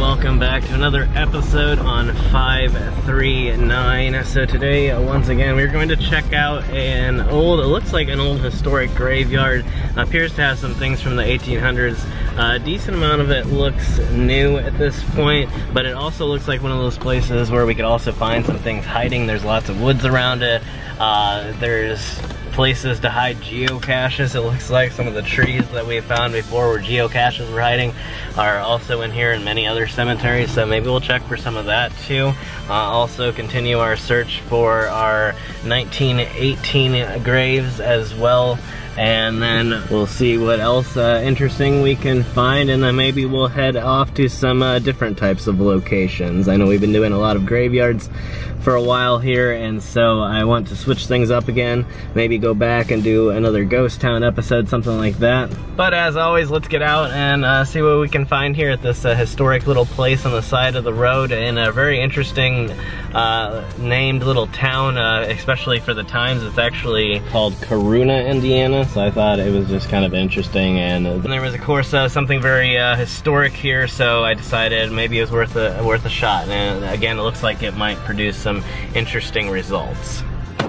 welcome back to another episode on 539. So today, once again, we're going to check out an old, it looks like an old historic graveyard. Appears to have some things from the 1800s. A decent amount of it looks new at this point, but it also looks like one of those places where we could also find some things hiding. There's lots of woods around it. There's places to hide geocaches. It looks like some of the trees that we found before where geocaches were hiding are also in here and many other cemeteries, so maybe we'll check for some of that too. Also continue our search for our 1918 graves as well, and then we'll see what else interesting we can find, and then maybe we'll head off to some different types of locations. I know we've been doing a lot of graveyards for a while here, and so I want to switch things up again. Maybe go back and do another ghost town episode, something like that. But as always, let's get out and see what we can find here at this historic little place on the side of the road in a very interesting named little town, especially for the times. It's actually called Corunna, Indiana, so I thought it was just kind of interesting. And there was, of course, something very historic here, so I decided maybe it was worth a shot. And again, it looks like it might produce some interesting results.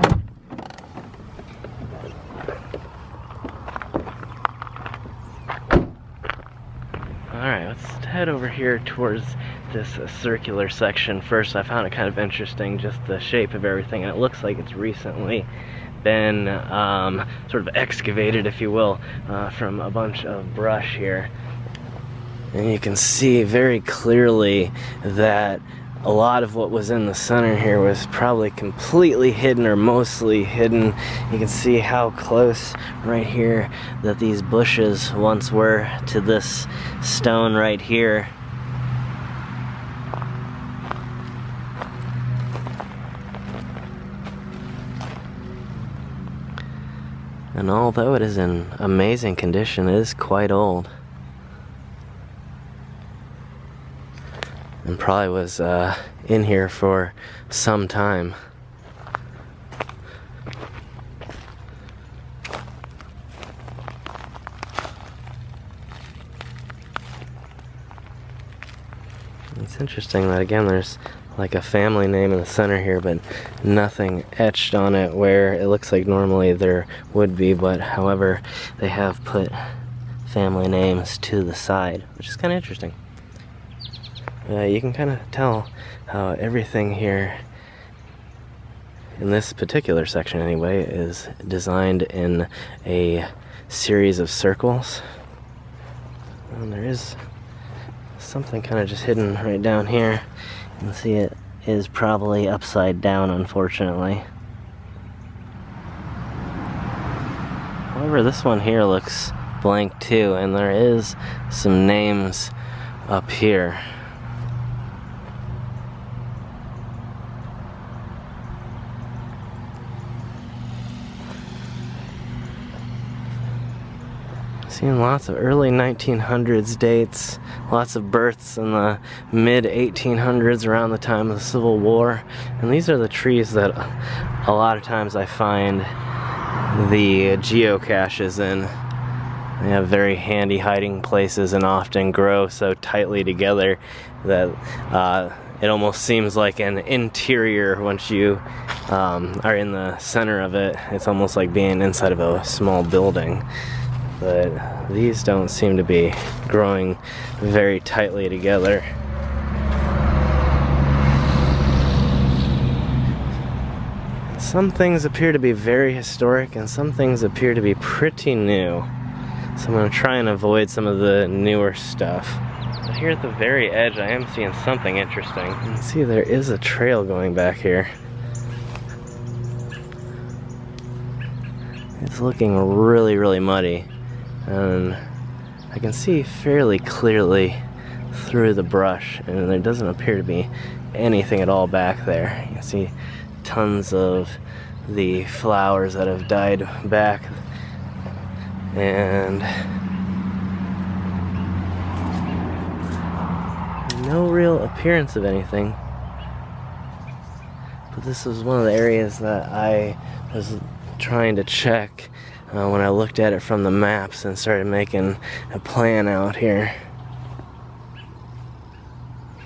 Alright, let's head over here towards this circular section first. I found it kind of interesting, just the shape of everything, and it looks like it's recently been sort of excavated, if you will, from a bunch of brush here. And you can see very clearly that a lot of what was in the center here was probably completely hidden or mostly hidden. You can see how close right here that these bushes once were to this stone right here. And although it is in amazing condition, it is quite old. And probably was in here for some time. It's interesting that again there's like a family name in the center here, but nothing etched on it where it looks like normally there would be, but however they have put family names to the side, which is kind of interesting. You can kind of tell how everything here in this particular section anyway is designed in a series of circles, and there is something kind of just hidden right down here. You can see it is probably upside down, unfortunately. However, this one here looks blank too, and there is some names up here. Seeing lots of early 1900s dates, lots of births in the mid 1800s around the time of the Civil War. And these are the trees that a lot of times I find the geocaches in. They have very handy hiding places and often grow so tightly together that it almost seems like an interior once you are in the center of it. It's almost like being inside of a small building. But these don't seem to be growing very tightly together. Some things appear to be very historic and some things appear to be pretty new. So I'm going to try and avoid some of the newer stuff. But here at the very edge I am seeing something interesting. You can see there is a trail going back here. It's looking really, really muddy. And I can see fairly clearly through the brush, and there doesn't appear to be anything at all back there. You can see tons of the flowers that have died back, and no real appearance of anything. But this was one of the areas that I was trying to check when I looked at it from the maps and started making a plan out here.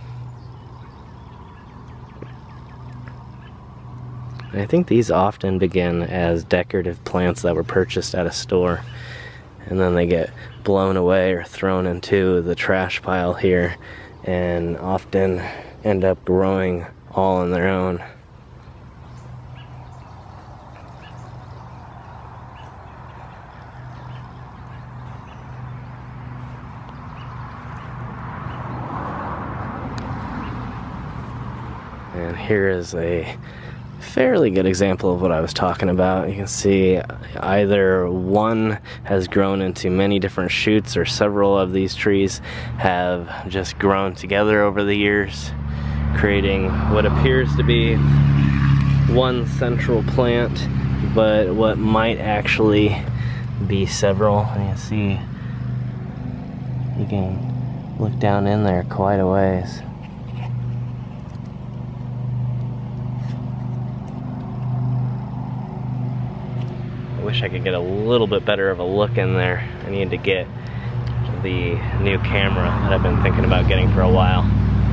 And I think these often begin as decorative plants that were purchased at a store, and then they get blown away or thrown into the trash pile here, and often end up growing all on their own. And here is a fairly good example of what I was talking about. You can see either one has grown into many different shoots, or several of these trees have just grown together over the years, creating what appears to be one central plant, but what might actually be several. And you see, you can look down in there quite a ways. I wish I could get a little bit better of a look in there. I need to get the new camera that I've been thinking about getting for a while.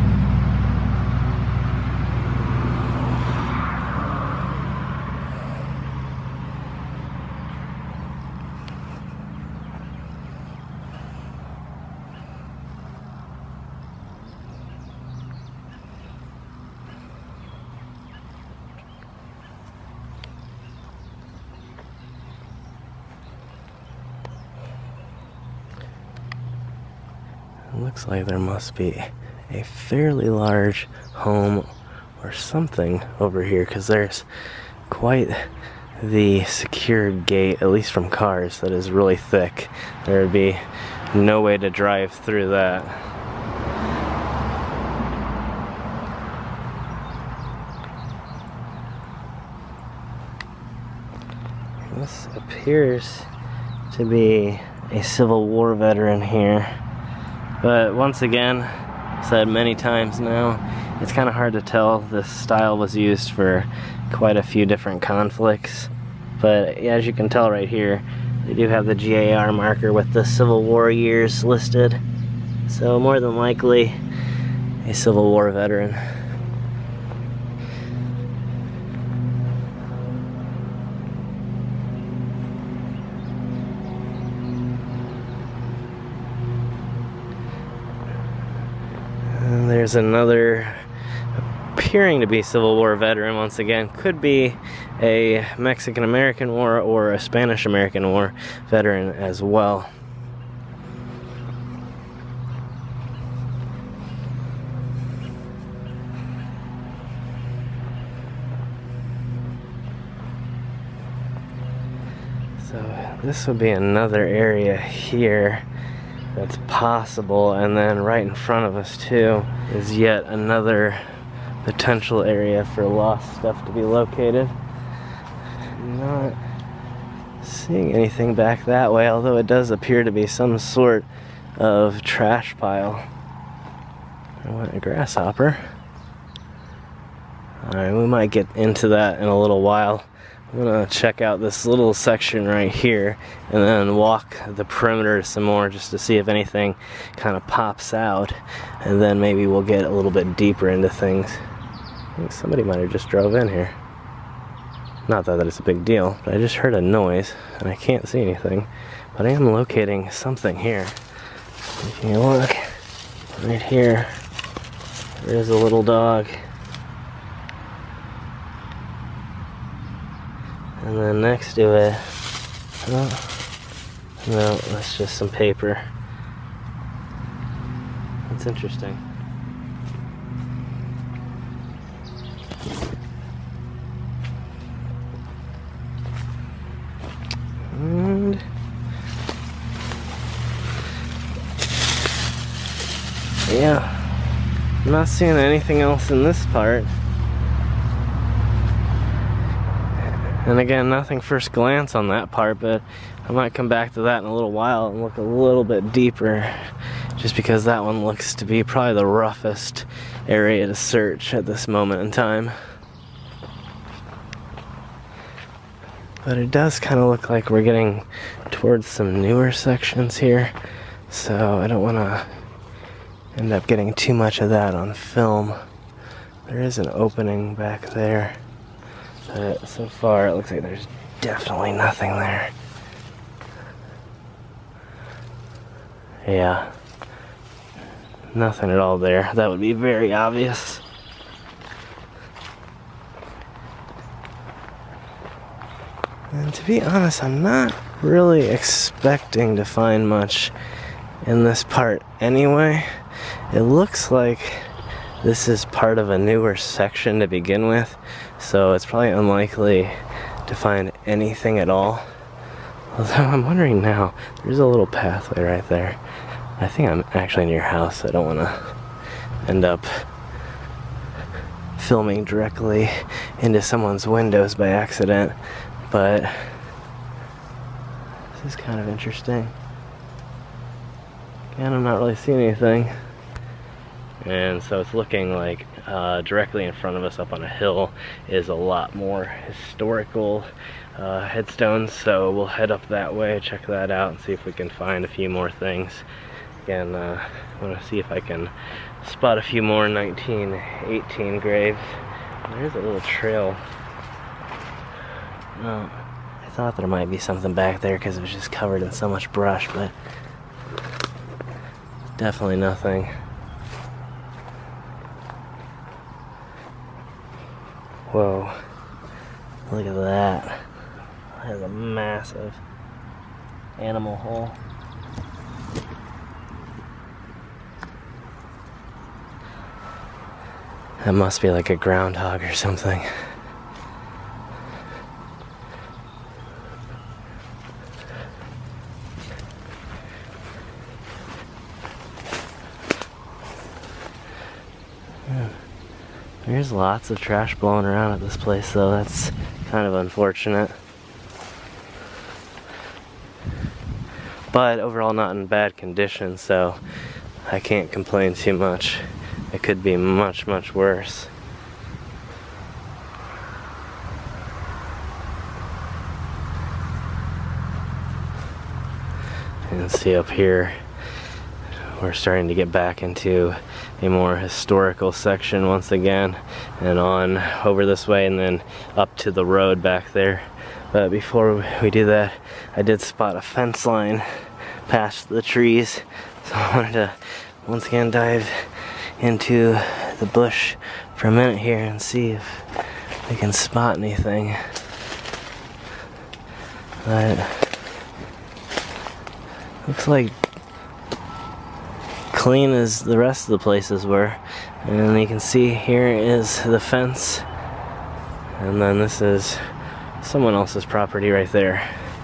It looks like there must be a fairly large home or something over here, because there's quite the secured gate, at least from cars, that is really thick. There would be no way to drive through that. This appears to be a Civil War veteran here. But once again, said many times now, it's kind of hard to tell. This style was used for quite a few different conflicts. But as you can tell right here, they do have the GAR marker with the Civil War years listed. So more than likely, a Civil War veteran. There's another appearing to be Civil War veteran once again. Could be a Mexican-American War or a Spanish-American War veteran as well. So this would be another area here that's possible, and then right in front of us too is yet another potential area for lost stuff to be located. Not seeing anything back that way, although it does appear to be some sort of trash pile. I want a grasshopper. Alright, we might get into that in a little while. I'm gonna check out this little section right here and then walk the perimeter some more just to see if anything kind of pops out, and then maybe we'll get a little bit deeper into things. I think somebody might have just drove in here. Not that it's a big deal, but I just heard a noise and I can't see anything, but I am locating something here. If you look right here, there is a little dog. And then next to it, no, that's just some paper. That's interesting. And yeah, I'm not seeing anything else in this part. And again, nothing first glance on that part, but I might come back to that in a little while and look a little bit deeper, just because that one looks to be probably the roughest area to search at this moment in time. But it does kind of look like we're getting towards some newer sections here, so I don't want to end up getting too much of that on film. There is an opening back there. But so far it looks like there's definitely nothing there. Yeah, nothing at all there. That would be very obvious. And to be honest, I'm not really expecting to find much in this part anyway. It looks like this is part of a newer section to begin with, so it's probably unlikely to find anything at all. Although I'm wondering now, there's a little pathway right there. I think I'm actually near your house. I don't want to end up filming directly into someone's windows by accident, but this is kind of interesting. And I'm not really seeing anything. And so it's looking like directly in front of us up on a hill is a lot more historical headstones, so we'll head up that way, check that out, and see if we can find a few more things. Again, I want to see if I can spot a few more 1918 graves. There's a little trail. Oh, I thought there might be something back there because it was just covered in so much brush, but definitely nothing. Whoa, look at that. That is a massive animal hole. That must be like a groundhog or something. There's lots of trash blowing around at this place, though. That's kind of unfortunate. But overall not in bad condition, so I can't complain too much. It could be much, much worse. And see up here, we're starting to get back into a more historical section once again, and on over this way and then up to the road back there. But before we do that, I did spot a fence line past the trees, so I wanted to once again dive into the bush for a minute here and see if we can spot anything. But looks like clean as the rest of the places were, and you can see here is the fence, and then this is someone else's property right there.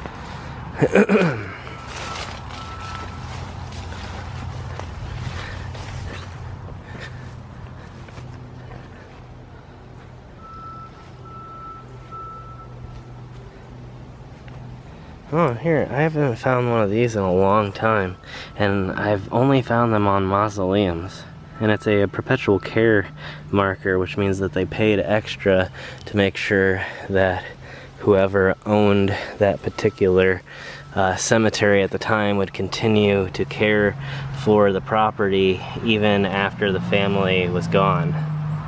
Oh, here, I haven't found one of these in a long time, and I've only found them on mausoleums. And it's a perpetual care marker, which means that they paid extra to make sure that whoever owned that particular cemetery at the time would continue to care for the property even after the family was gone.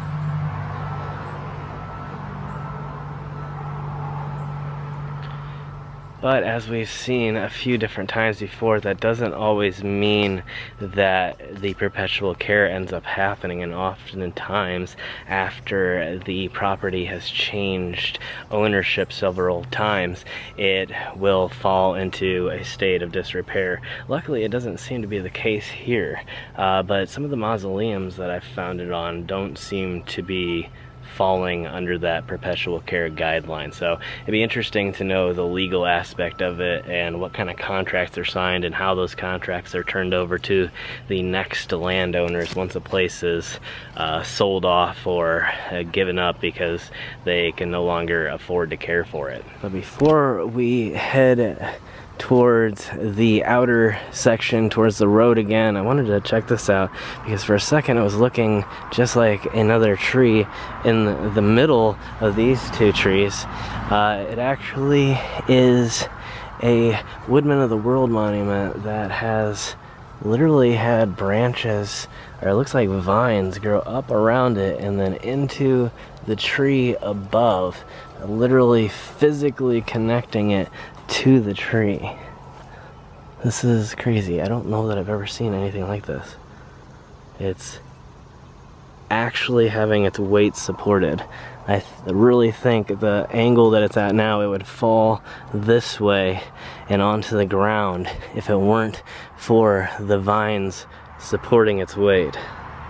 But as we've seen a few different times before, that doesn't always mean that the perpetual care ends up happening, and oftentimes after the property has changed ownership several times, it will fall into a state of disrepair. Luckily, it doesn't seem to be the case here, but some of the mausoleums that I've found it on don't seem to be falling under that perpetual care guideline. So it'd be interesting to know the legal aspect of it and what kind of contracts are signed and how those contracts are turned over to the next landowners once a place is sold off or given up because they can no longer afford to care for it. But before we head towards the outer section, towards the road again, I wanted to check this out because for a second it was looking just like another tree in the middle of these two trees. It actually is a Woodman of the World monument that has literally had branches, or it looks like vines, grow up around it and then into the tree above. literally physically connecting it to the tree. This is crazy. I don't know that I've ever seen anything like this. It's actually having its weight supported. I really think the angle that it's at now, it would fall this way and onto the ground if it weren't for the vines supporting its weight.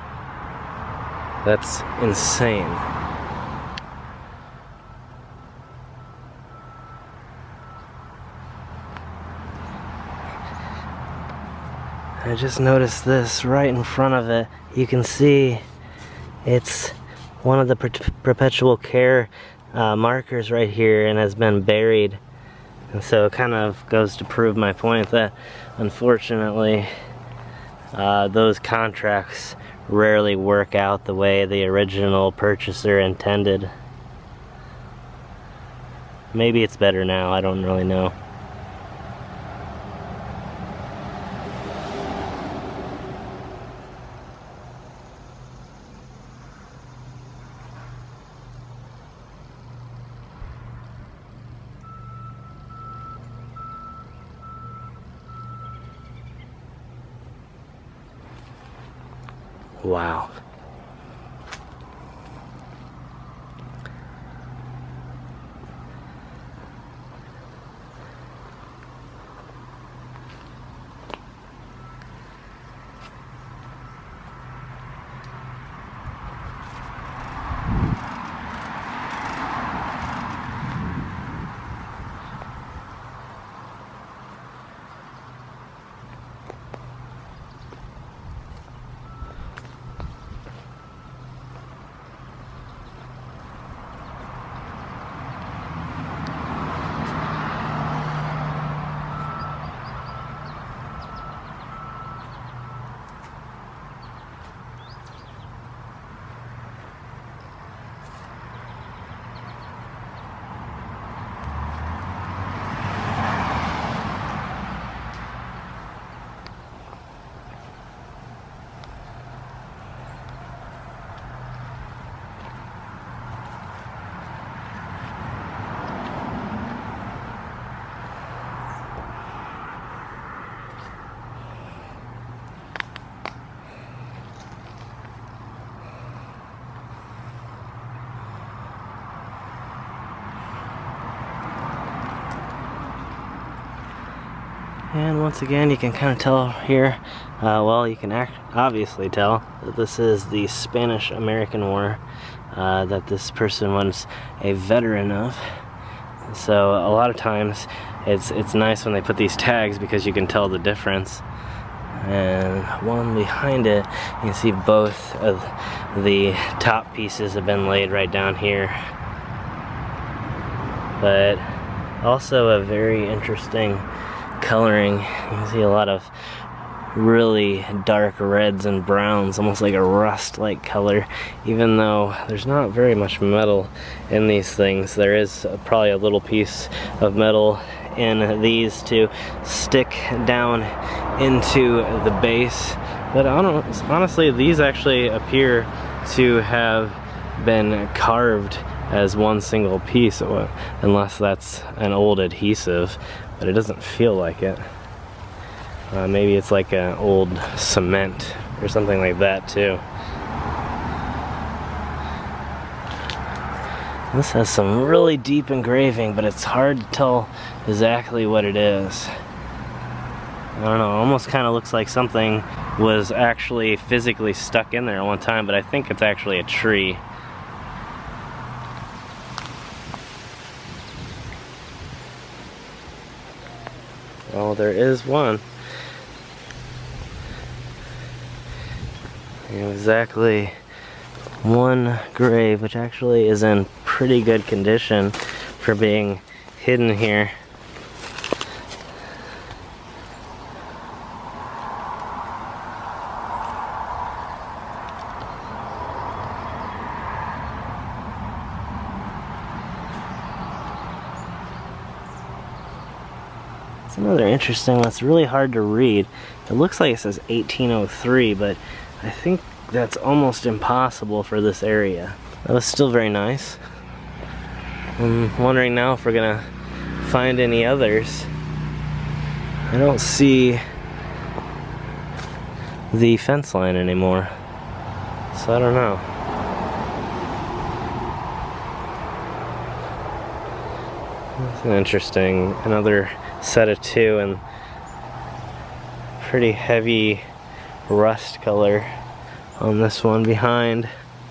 That's insane. I just noticed this right in front of it. You can see it's one of the perpetual care markers right here and has been buried. And so it kind of goes to prove my point that unfortunately those contracts rarely work out the way the original purchaser intended. Maybe it's better now, I don't really know. Wow. And once again, you can kind of tell here, well, you can obviously tell that this is the Spanish-American War that this person was a veteran of. So a lot of times it's nice when they put these tags because you can tell the difference. And one behind it, you can see both of the top pieces have been laid right down here. But also a very interesting coloring. You can see a lot of really dark reds and browns, almost like a rust-like color. Even though there's not very much metal in these things, there is probably a little piece of metal in these to stick down into the base. But honestly, these actually appear to have been carved as one single piece, unless that's an old adhesive, but it doesn't feel like it. Maybe it's like an old cement or something like that too. This has some really deep engraving, but it's hard to tell exactly what it is. I don't know, almost kind of looks like something was actually physically stuck in there at one time, but I think it's actually a tree. Well, there is one. Exactly one grave, which actually is in pretty good condition for being hidden here. Another interesting one. It's really hard to read. It looks like it says 1803, but I think that's almost impossible for this area. That was still very nice. I'm wondering now if we're gonna find any others. I don't see the fence line anymore, so I don't know. That's interesting. Another set of two, and pretty heavy rust color on this one behind.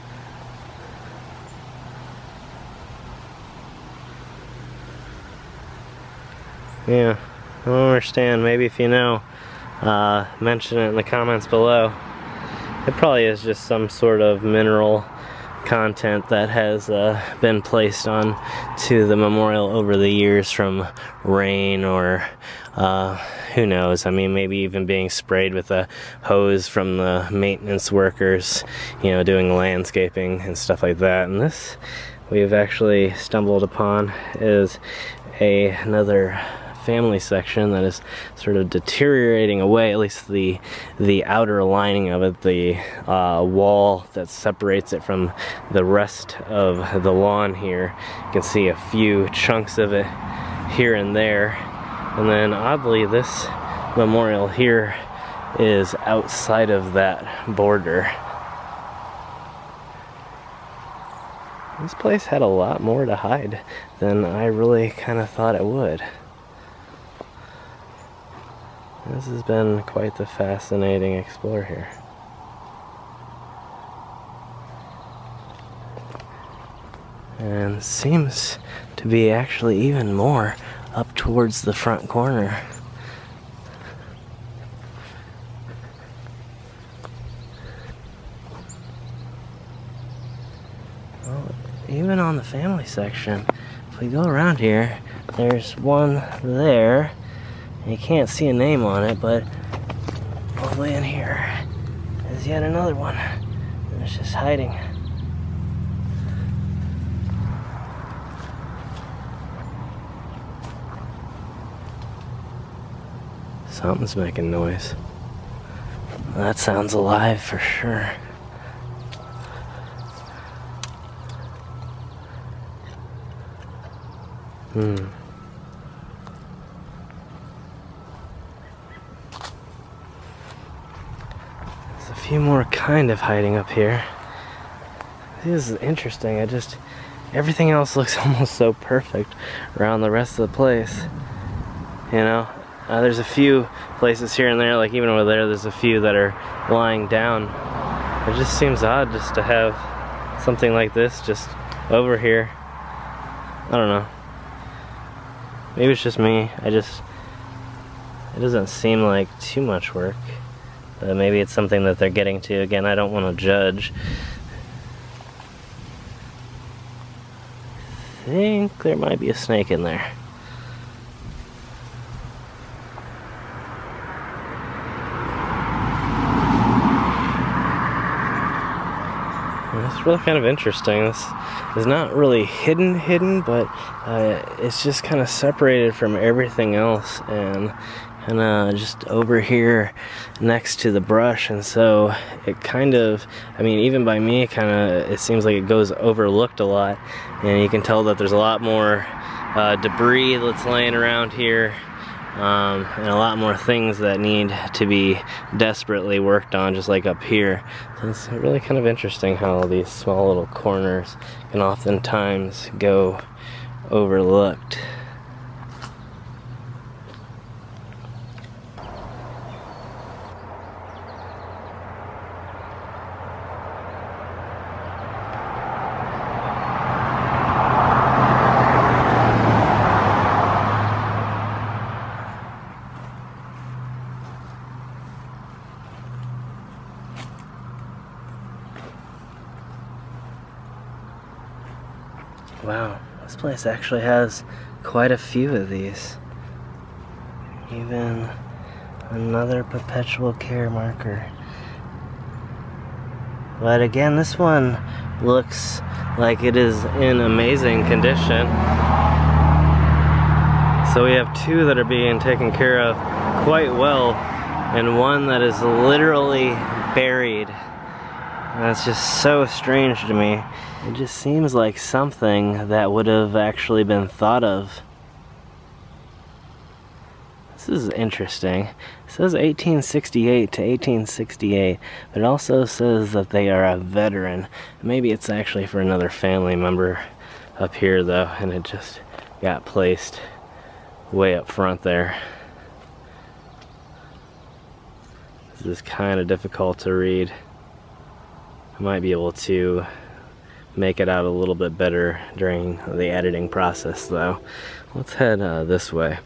Yeah, I don't understand. Maybe if you know, mention it in the comments below. It probably is just some sort of mineral content that has been placed on to the memorial over the years from rain, or who knows. I mean, maybe even being sprayed with a hose from the maintenance workers, you know, doing landscaping and stuff like that. And this we've actually stumbled upon is another family section that is sort of deteriorating away, at least the outer lining of it, the wall that separates it from the rest of the lawn here. You can see a few chunks of it here and there. And then oddly, this memorial here is outside of that border. This place had a lot more to hide than I really kind of thought it would. This has been quite the fascinating explore here. And seems to be actually even more up towards the front corner. Well, even on the family section, if we go around here, there's one there. You can't see a name on it, but all the way in here is yet another one. And it's just hiding. Something's making noise. That sounds alive for sure. A few more kind of hiding up here. This is interesting. Everything else looks almost so perfect around the rest of the place. You know, there's a few places here and there, like even over there's a few that are lying down. It just seems odd just to have something like this just over here. I don't know. Maybe it's just me. It doesn't seem like too much work. Maybe it's something that they're getting to. Again, I don't want to judge. I think there might be a snake in there. It's really kind of interesting. This is not really hidden, but it's just kind of separated from everything else, and just over here next to the brush, and so it kind of, I mean, even by me, it seems like it goes overlooked a lot, and you can tell that there's a lot more debris that's laying around here, and a lot more things that need to be desperately worked on, just like up here. So it's really kind of interesting how these small little corners can oftentimes go overlooked. Wow, this place actually has quite a few of these. Even another perpetual care marker. But again, this one looks like it is in amazing condition. So we have two that are being taken care of quite well, and one that is literally buried That's just so strange to me. It just seems like something that would have actually been thought of. This is interesting. It says 1868 to 1868, but it also says that they are a veteran. Maybe it's actually for another family member up here though, and it just got placed way up front there. This is kind of difficult to read. I might be able to make it out a little bit better during the editing process though. Let's head this way.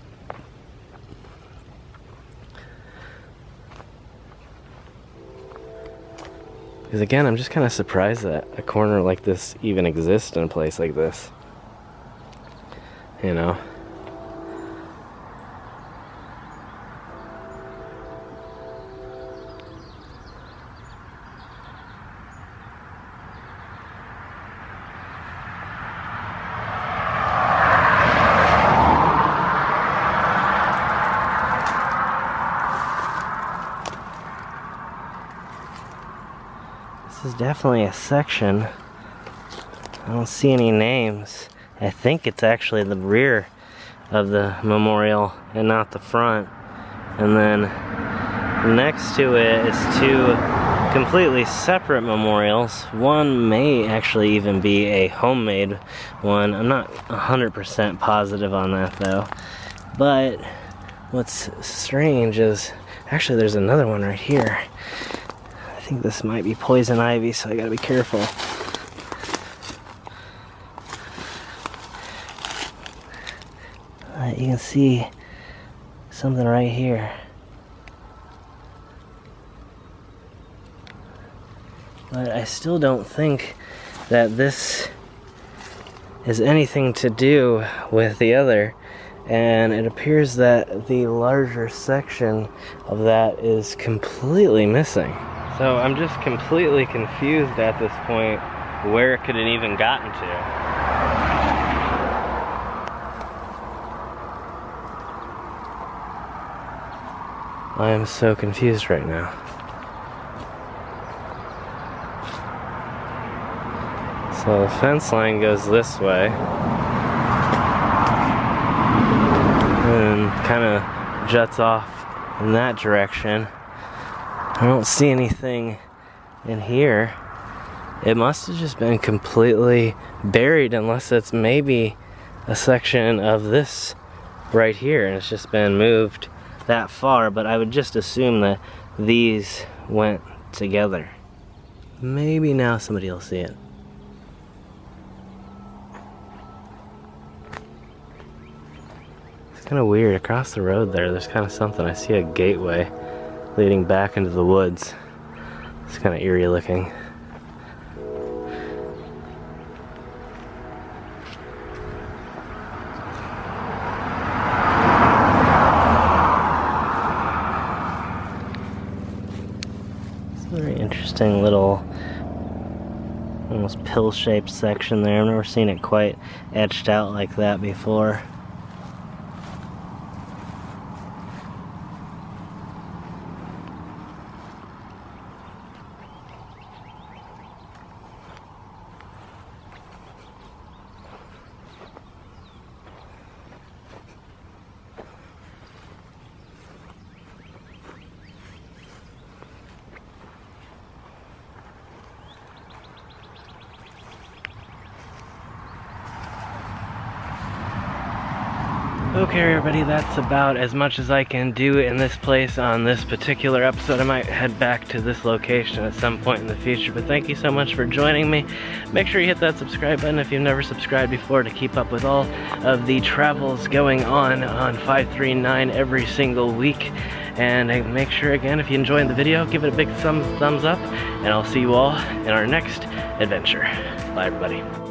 Because again, I'm just kind of surprised that a corner like this even exists in a place like this. You know? This is definitely a section. I don't see any names. I think it's actually the rear of the memorial and not the front. And then next to it is two completely separate memorials. One may actually even be a homemade one. I'm not 100% positive on that though. But what's strange is, actually there's another one right here. I think this might be poison ivy, so I gotta be careful. You can see something right here. But I still don't think that this is anything to do with the other. And it appears that the larger section of that is completely missing. So I'm just completely confused at this point. Where could it even gotten to? I am so confused right now. So the fence line goes this way. And kind of juts off in that direction. I don't see anything in here. It must have just been completely buried, unless it's maybe a section of this right here and it's just been moved that far, but I would just assume that these went together. Maybe now somebody will see it. It's kind of weird. Across the road there's kind of something. I see a gateway leading back into the woods. It's kind of eerie looking. It's a very interesting little, almost pill-shaped section there. I've never seen it quite etched out like that before. Okay everybody, that's about as much as I can do in this place on this particular episode. I might head back to this location at some point in the future, but thank you so much for joining me. Make sure you hit that subscribe button if you've never subscribed before to keep up with all of the travels going on 539 every single week. And make sure again, if you enjoyed the video, give it a big thumbs up, and I'll see you all in our next adventure. Bye everybody.